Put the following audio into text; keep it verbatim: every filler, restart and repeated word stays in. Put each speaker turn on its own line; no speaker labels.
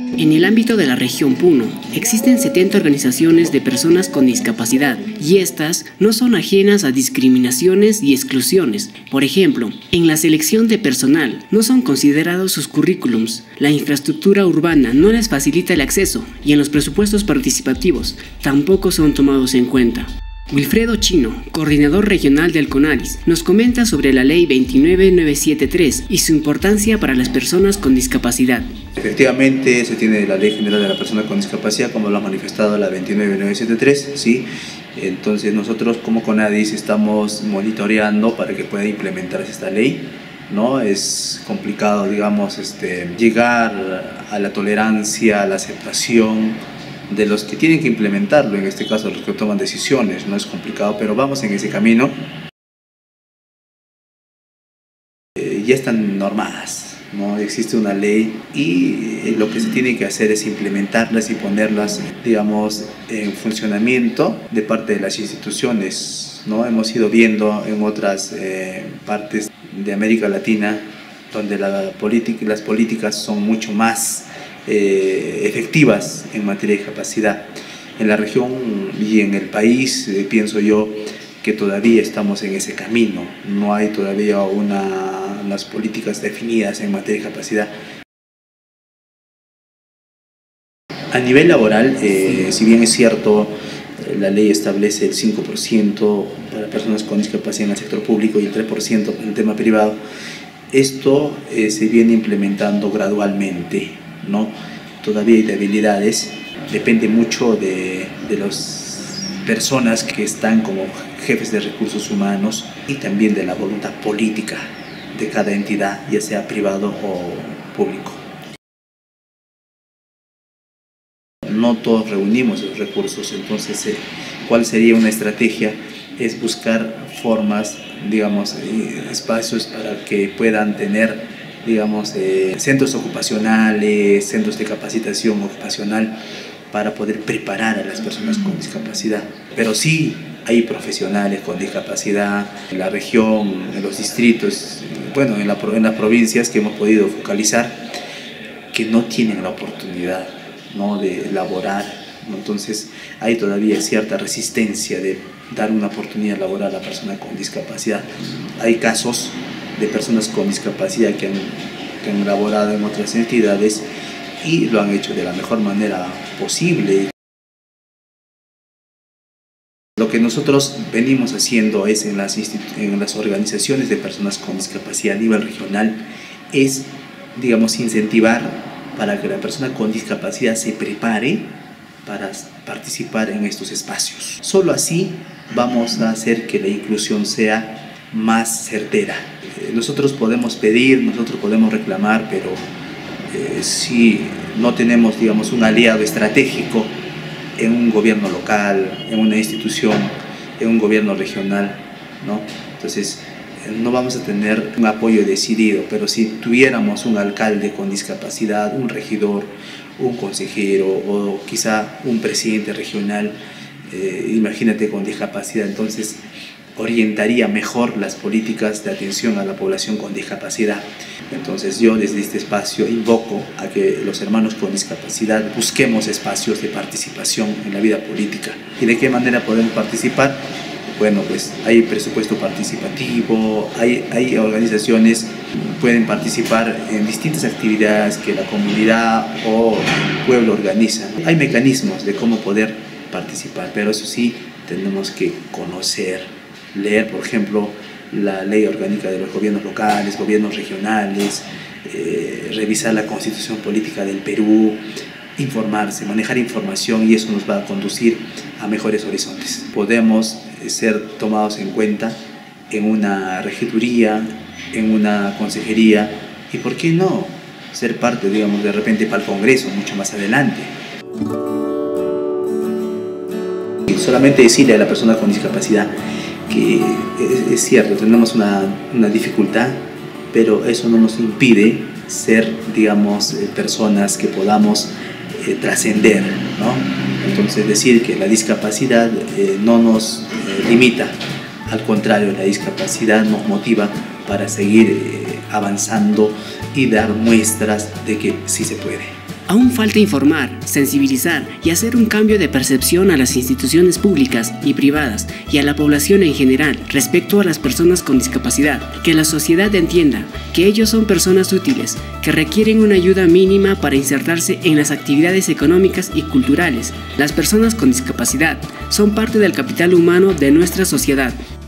En el ámbito de la región Puno, existen setenta organizaciones de personas con discapacidad y estas no son ajenas a discriminaciones y exclusiones. Por ejemplo, en la selección de personal no son considerados sus currículums, la infraestructura urbana no les facilita el acceso y en los presupuestos participativos tampoco son tomados en cuenta. Wilfredo Chino, coordinador regional del CONADIS, nos comenta sobre la Ley veintinueve mil novecientos setenta y tres y su importancia para las personas con discapacidad.
Efectivamente, se tiene la Ley General de la Persona con Discapacidad, como lo ha manifestado la veintinueve mil novecientos setenta y tres, ¿sí? Entonces nosotros como CONADIS estamos monitoreando para que pueda implementarse esta ley, ¿no? Es complicado, digamos, este, llegar a la tolerancia, a la aceptación de los que tienen que implementarlo, en este caso los que toman decisiones. No es complicado, pero vamos en ese camino. Eh, ya están normadas, ¿no? Existe una ley y lo que se tiene que hacer es implementarlas y ponerlas, digamos, en funcionamiento de parte de las instituciones, ¿no? Hemos ido viendo en otras eh, partes de América Latina donde la política, las políticas son mucho más Eh, efectivas en materia de discapacidad. En la región y en el país eh, pienso yo que todavía estamos en ese camino, no hay todavía una, unas políticas definidas en materia de discapacidad. A nivel laboral, eh, si bien es cierto, eh, la ley establece el cinco por ciento para personas con discapacidad en el sector público y el tres por ciento en el tema privado, esto eh, se viene implementando gradualmente, ¿no? Todavía hay debilidades, depende mucho de, de las personas que están como jefes de recursos humanos y también de la voluntad política de cada entidad, ya sea privado o público. No todos reunimos los recursos, entonces eh, ¿cuál sería una estrategia? Es buscar formas, digamos, eh, espacios para que puedan tener, digamos, eh, centros ocupacionales, centros de capacitación ocupacional para poder preparar a las personas con discapacidad. Pero sí hay profesionales con discapacidad en la región, en los distritos, bueno, en, la, en las provincias que hemos podido focalizar, que no tienen la oportunidad, ¿no?, de laborar, ¿no? Entonces hay todavía cierta resistencia de dar una oportunidad laboral a la persona con discapacidad. Hay casos de personas con discapacidad que han, que han laborado en otras entidades y lo han hecho de la mejor manera posible. Lo que nosotros venimos haciendo es en las, en las organizaciones de personas con discapacidad a nivel regional es, digamos, incentivar para que la persona con discapacidad se prepare para participar en estos espacios. Solo así vamos a hacer que la inclusión sea más certera. Nosotros podemos pedir, nosotros podemos reclamar, pero eh, si no tenemos, digamos, un aliado estratégico en un gobierno local, en una institución, en un gobierno regional, ¿no? Entonces eh, no vamos a tener un apoyo decidido, pero si tuviéramos un alcalde con discapacidad, un regidor, un consejero o quizá un presidente regional, eh, imagínate, con discapacidad, entonces orientaría mejor las políticas de atención a la población con discapacidad. Entonces yo desde este espacio invoco a que los hermanos con discapacidad busquemos espacios de participación en la vida política. ¿Y de qué manera podemos participar? Bueno, pues hay presupuesto participativo, hay, hay organizaciones que pueden participar en distintas actividades que la comunidad o el pueblo organizan. Hay mecanismos de cómo poder participar, pero eso sí, tenemos que conocer, leer, por ejemplo, la ley orgánica de los gobiernos locales, gobiernos regionales, eh, revisar la constitución política del Perú, informarse, manejar información, y eso nos va a conducir a mejores horizontes. Podemos ser tomados en cuenta en una regiduría, en una consejería, y por qué no ser parte, digamos, de repente para el Congreso mucho más adelante. Y solamente decirle a la persona con discapacidad que es, es cierto, tenemos una, una dificultad, pero eso no nos impide ser, digamos, eh, personas que podamos eh, trascender, ¿no? Entonces decir que la discapacidad eh, no nos eh, limita, al contrario, la discapacidad nos motiva para seguir eh, avanzando y dar muestras de que sí se puede.
Aún falta informar, sensibilizar y hacer un cambio de percepción a las instituciones públicas y privadas y a la población en general respecto a las personas con discapacidad. Que la sociedad entienda que ellos son personas útiles, que requieren una ayuda mínima para insertarse en las actividades económicas y culturales. Las personas con discapacidad son parte del capital humano de nuestra sociedad.